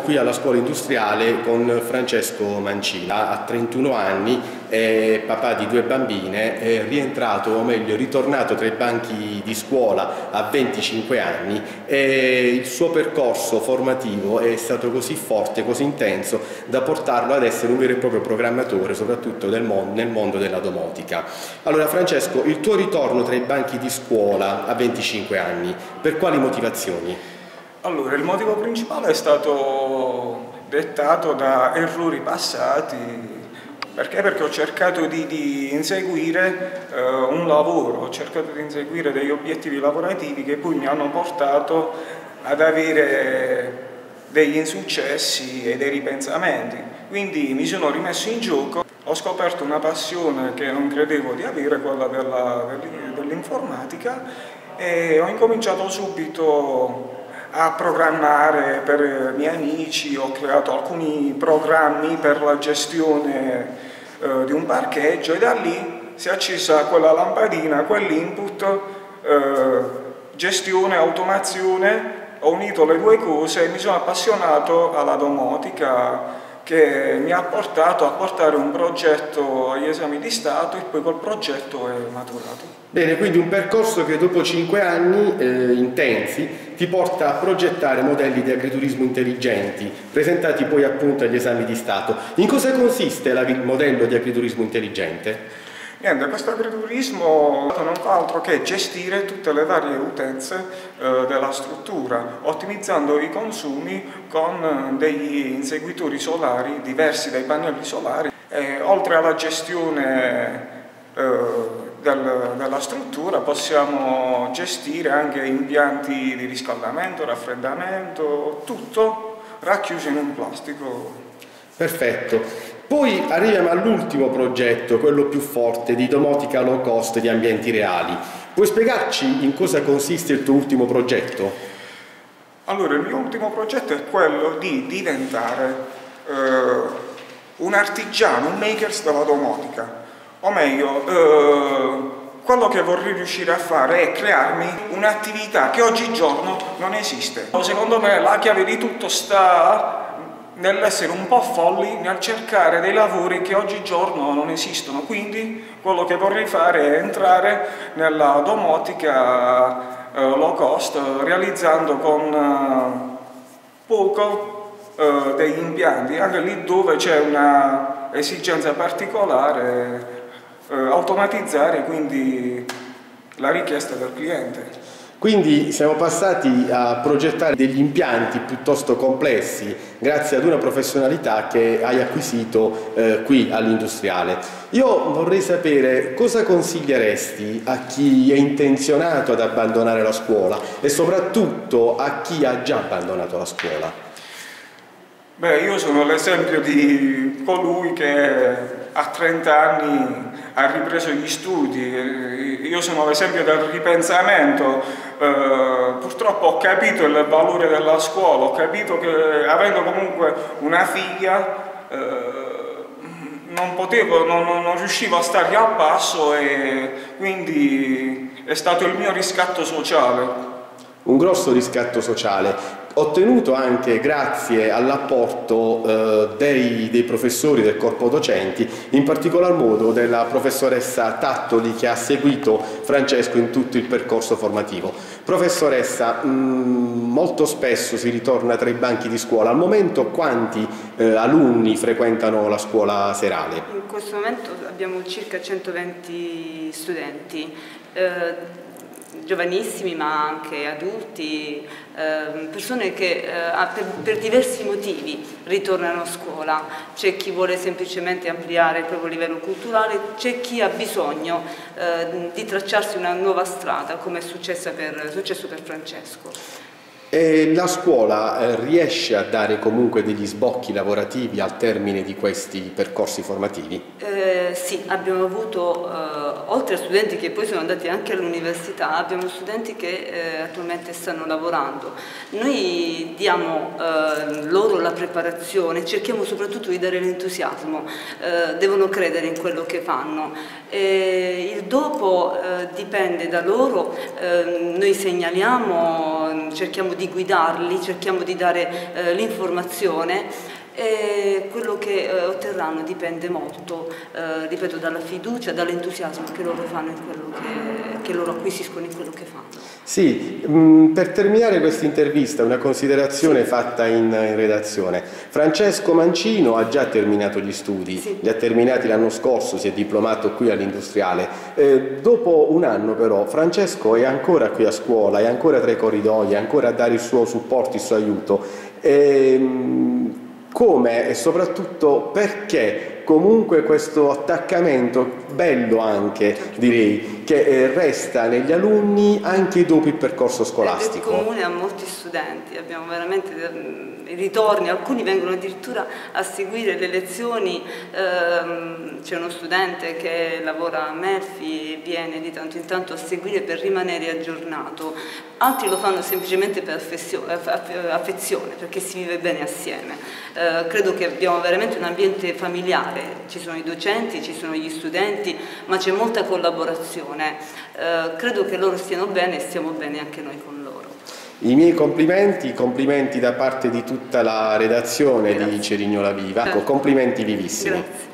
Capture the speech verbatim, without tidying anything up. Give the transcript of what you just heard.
qui alla scuola industriale con Francesco Mancina, ha trentuno anni, è papà di due bambine, è rientrato, o meglio ritornato tra i banchi di scuola a venticinque anni e il suo percorso formativo è stato così forte, così intenso da portarlo ad essere un vero e proprio programmatore, soprattutto nel mondo, nel mondo della domotica. Allora Francesco, il tuo ritorno tra i banchi di scuola a venticinque anni, per quali motivazioni? Allora, il motivo principale è stato dettato da errori passati. Perché? Perché ho cercato di, di inseguire eh, un lavoro, ho cercato di inseguire degli obiettivi lavorativi che poi mi hanno portato ad avere degli insuccessi e dei ripensamenti. Quindi mi sono rimesso in gioco, ho scoperto una passione che non credevo di avere, quella dell'informatica, e ho incominciato subito a programmare per i miei amici, ho creato alcuni programmi per la gestione eh, di un parcheggio e da lì si è accesa quella lampadina, quell'input, eh, gestione, automazione, ho unito le due cose e mi sono appassionato alla domotica, che mi ha portato a portare un progetto agli esami di Stato e poi quel progetto è maturato. Bene, quindi un percorso che dopo cinque anni eh, intensi ti porta a progettare modelli di agriturismo intelligenti, presentati poi appunto agli esami di Stato. In cosa consiste il modello di agriturismo intelligente? Niente, questo agriturismo non fa altro che gestire tutte le varie utenze eh, della struttura, ottimizzando i consumi con degli inseguitori solari diversi dai pannelli solari. E, oltre alla gestione eh, del, della struttura possiamo gestire anche impianti di riscaldamento, raffreddamento, tutto racchiuso in un plastico. Perfetto. Poi arriviamo all'ultimo progetto, quello più forte, di domotica low cost di ambienti reali. Puoi spiegarci in cosa consiste il tuo ultimo progetto? Allora, il mio ultimo progetto è quello di diventare eh, un artigiano, un makers della domotica. O meglio, eh, quello che vorrei riuscire a fare è crearmi un'attività che oggigiorno non esiste. Secondo me la chiave di tutto sta nell'essere un po' folli nel cercare dei lavori che oggigiorno non esistono. Quindi quello che vorrei fare è entrare nella domotica eh, low cost, realizzando con eh, poco eh, degli impianti, anche lì dove c'è una esigenza particolare, eh, automatizzare quindi la richiesta del cliente. Quindi siamo passati a progettare degli impianti piuttosto complessi grazie ad una professionalità che hai acquisito eh, qui all'industriale. Io vorrei sapere cosa consiglieresti a chi è intenzionato ad abbandonare la scuola e soprattutto a chi ha già abbandonato la scuola. Beh, io sono l'esempio di colui che a trenta anni ha ripreso gli studi. Io sono l'esempio del ripensamento. Uh, purtroppo ho capito il valore della scuola, ho capito che avendo comunque una figlia uh, non potevo, non, non riuscivo a stare al passo e quindi è stato il mio riscatto sociale. Un grosso riscatto sociale, ottenuto anche grazie all'apporto eh, dei, dei professori del corpo docenti, in particolar modo della professoressa Tattoli che ha seguito Francesco in tutto il percorso formativo. Professoressa, mh, molto spesso si ritorna tra i banchi di scuola, al momento quanti eh, alunni frequentano la scuola serale? In questo momento abbiamo circa centoventi studenti. Eh, giovanissimi ma anche adulti, eh, persone che eh, per, per diversi motivi ritornano a scuola. C'è chi vuole semplicemente ampliare il proprio livello culturale, c'è chi ha bisogno eh, di tracciarsi una nuova strada, come è successo per, è successo per Francesco. E la scuola eh, riesce a dare comunque degli sbocchi lavorativi al termine di questi percorsi formativi? Eh, sì, abbiamo avuto, eh, oltre a studenti che poi sono andati anche all'università, abbiamo studenti che eh, attualmente stanno lavorando. Noi diamo eh, loro la preparazione, cerchiamo soprattutto di dare l'entusiasmo, eh, devono credere in quello che fanno. E il dopo eh, dipende da loro, eh, noi segnaliamo, cerchiamo di di guidarli, cerchiamo di dare eh, l'informazione. E quello che eh, otterranno dipende molto, eh, ripeto, dalla fiducia, dall'entusiasmo che loro fanno in quello che, che loro acquisiscono in quello che fanno. Sì, mh, per terminare questa intervista una considerazione sì. fatta in, in redazione. Francesco Mancino ha già terminato gli studi, sì. li ha terminati l'anno scorso, si è diplomato qui all'Industriale. Eh, dopo un anno però Francesco è ancora qui a scuola, è ancora tra i corridoi, è ancora a dare il suo supporto, il suo aiuto. E, come e soprattutto perché comunque questo attaccamento bello anche direi che eh, resta negli alunni anche dopo il percorso scolastico. È comune a molti studenti, abbiamo veramente i ritorni, alcuni vengono addirittura a seguire le lezioni, ehm, c'è uno studente che lavora a Melfi e viene di tanto in tanto a seguire per rimanere aggiornato, altri lo fanno semplicemente per affezione, perché si vive bene assieme. Eh, credo che abbiamo veramente un ambiente familiare, ci sono i docenti, ci sono gli studenti, ma c'è molta collaborazione. Eh, credo che loro stiano bene e stiamo bene anche noi con loro. I miei complimenti, complimenti da parte di tutta la redazione Grazie. di Cerignola Viva, Grazie. complimenti vivissimi. Grazie.